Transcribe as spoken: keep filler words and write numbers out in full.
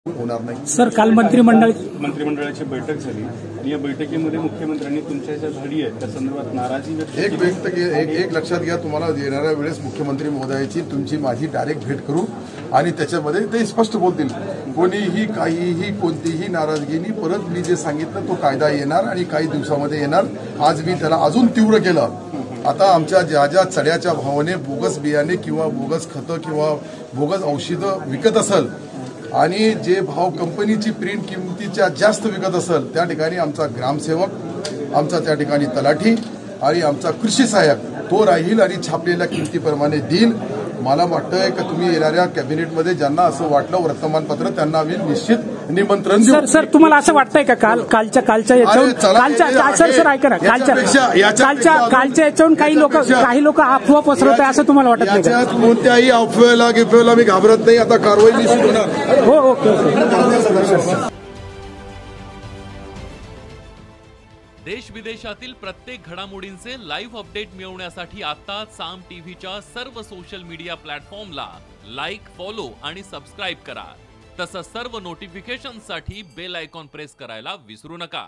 होणार नाही। सर, काल मंत्रिमंडळ मंत्रिमंडळाची बैठक झाली आणि या बैठकीमध्ये मुख्यमंत्र्यांनी तुमच्या ज्या झाली आहे त्या संदर्भात नाराजी व्यक्त एक व्यक्त एक एक लक्षात घ्या, तुम्हाला येणाऱ्या वेळेस मुख्यमंत्री महोदयाची तुमची माझी डायरेक्ट भेट करू आणि त्याच्यामध्ये ते स्पष्ट बोलतील। कोणीही काहीही कोणतीही नाराजगीनी परत मी जे सांगितलं तो कायदा येणार आणि काही दिवसामध्ये येणार। आज मी त्याला अजून तीव्र केलं। आता आमच्या ज्या ज्या चढ्याच्या भावाने बोगस बियाणे किंवा बोगस खतं किंवा बोगस औषधं विकत असेल आणि जे भाव कंपनीची प्रिंट किमतीच्या जास्त विकत असेल त्या ठिकाणी आमचा ग्रामसेवक, आमचा त्या ठिकाणी तलाठी आणि आमचा कृषी सहाय्यक तो राहील आणि छापलेल्या किमतीप्रमाणे देईल। मला वाटतंय की तुम्ही येणाऱ्या कॅबिनेटमध्ये ज्यांना असं वाटलं वर्तमानपत्र त्यांना आम्ही निश्चित निमंत्रण देऊ। सर सर तुम्हाला असं वाटतंय का काल कालच्या कालच्या याच्यावर कालच्या सर सर ऐका ना कालच्या कालच्या कालच्या याच्यावरून काही लोक काही लोक अफवा पसरवत आहे असं तुम्हाला वाटत नाही का? याच्यात कोणत्याही अफवेला गिफवेला मी घाबरत नाही। आता कारवाई निश्चित होणार। हो ओके ओके। देश विदेशातील प्रत्येक घडामोडींचे लाईव्ह अपडेट मिळवण्यासाठी आता साम टीव्हीच्या सर्व सोशल मीडिया प्लॅटफॉर्मला लाईक, फॉलो आणि सबस्क्राईब करा। तसंच सर्व नोटिफिकेशनसाठी बेल आयकॉन प्रेस करायला विसरू नका।